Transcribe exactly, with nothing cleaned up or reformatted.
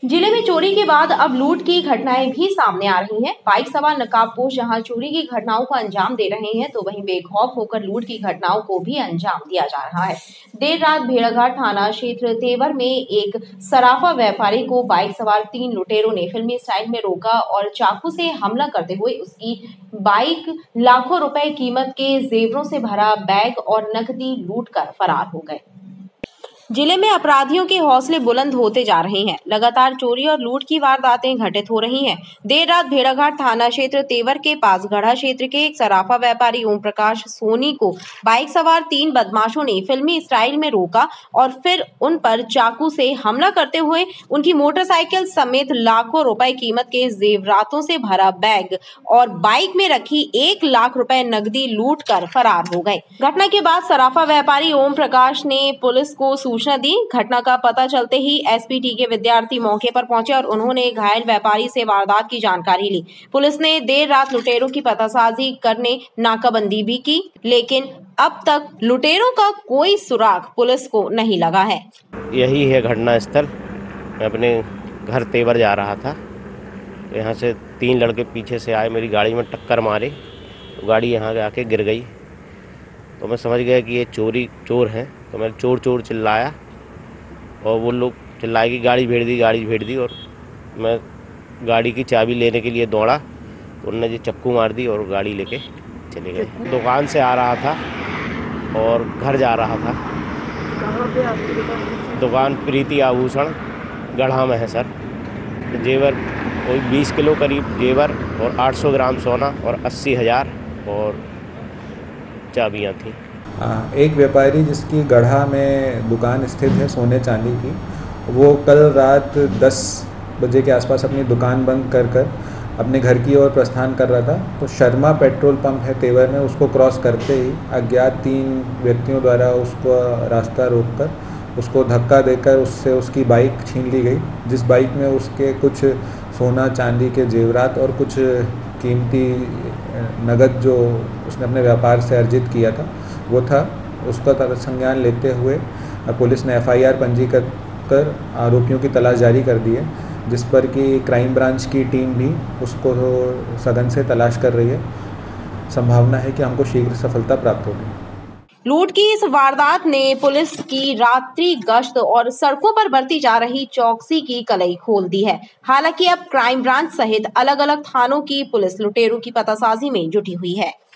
जिले में चोरी के बाद अब लूट की घटनाएं भी सामने आ रही हैं। बाइक सवार नकाबपोश जहां चोरी की घटनाओं को अंजाम दे रहे हैं, तो वहीं बेखौफ होकर लूट की घटनाओं को भी अंजाम दिया जा रहा है। देर रात भेड़ाघाट थाना क्षेत्र तेवर में एक सराफा व्यापारी को बाइक सवार तीन लुटेरों ने फिल्मी स्टाइल में रोका और चाकू से हमला करते हुए उसकी बाइक, लाखों रुपए कीमत के जेवरों से भरा बैग और नकदी लूट कर फरार हो गए। जिले में अपराधियों के हौसले बुलंद होते जा रहे हैं। लगातार चोरी और लूट की वारदातें घटित हो रही हैं। देर रात भेड़ाघाट थाना क्षेत्र तेवर के पास गढ़ा क्षेत्र के एक सराफा व्यापारी ओम प्रकाश सोनी को बाइक सवार तीन बदमाशों ने फिल्मी स्टाइल में रोका और फिर उन पर चाकू से हमला करते हुए उनकी मोटरसाइकिल समेत लाखों रुपए कीमत के जेवरातों से भरा बैग और बाइक में रखी एक लाख रुपए नकदी लूट कर फरार हो गए। घटना के बाद सराफा व्यापारी ओम प्रकाश ने पुलिस को सूचना दी। घटना का पता चलते ही एसपीटी के विद्यार्थी मौके पर पहुंचे और उन्होंने घायल व्यापारी से वारदात की जानकारी ली। पुलिस ने देर रात लुटेरों की पतासाजी करने नाकाबंदी भी की, लेकिन अब तक लुटेरों का कोई सुराग पुलिस को नहीं लगा है। यही है घटना स्थल। मैं अपने घर तेवर जा रहा था, यहाँ से तीन लड़के पीछे से आए, मेरी गाड़ी में टक्कर मारे, तो गाड़ी यहाँ आके गिर गई। तो मैं समझ गया कि ये चोरी चोर हैं। तो मैंने चोर चोर चिल्लाया और वो लोग चिल्लाए कि गाड़ी भेड़ दी गाड़ी भेड़ दी और मैं गाड़ी की चाबी लेने के लिए दौड़ा तो उन्होंने जी चक्कू मार दी और गाड़ी लेके चले गए। दुकान से आ रहा था और घर जा रहा था। कहाँ पे आपकी दुकान? दुकान प्रीति आभूषण गढ़ा में है सर। जेवर कोई बीस किलो करीब जेवर और आठ सौ ग्राम सोना और अस्सी हज़ार और चाबियाँ थी। एक व्यापारी जिसकी गढ़ा में दुकान स्थित है सोने चांदी की, वो कल रात दस बजे के आसपास अपनी दुकान बंद कर कर अपने घर की ओर प्रस्थान कर रहा था। तो शर्मा पेट्रोल पंप है तेवर में, उसको क्रॉस करते ही अज्ञात तीन व्यक्तियों द्वारा उसको रास्ता रोककर उसको धक्का देकर उससे उसकी बाइक छीन ली गई, जिस बाइक में उसके कुछ सोना चांदी के जेवरात और कुछ कीमती नगद जो उसने अपने व्यापार से अर्जित किया था वो था। उसका संज्ञान लेते हुए पुलिस ने एफआईआर पंजीकृत कर आरोपियों की तलाश जारी कर दी है, जिस पर कि क्राइम ब्रांच की टीम भी उसको सघन से तलाश कर रही है। संभावना है कि हमको शीघ्र सफलता प्राप्त होगी। लूट की इस वारदात ने पुलिस की रात्रि गश्त और सड़कों पर बरती जा रही चौकसी की कलई खोल दी है। हालांकि अब क्राइम ब्रांच सहित अलग अलग थानों की पुलिस लुटेरों की पतासाजी में जुटी हुई है।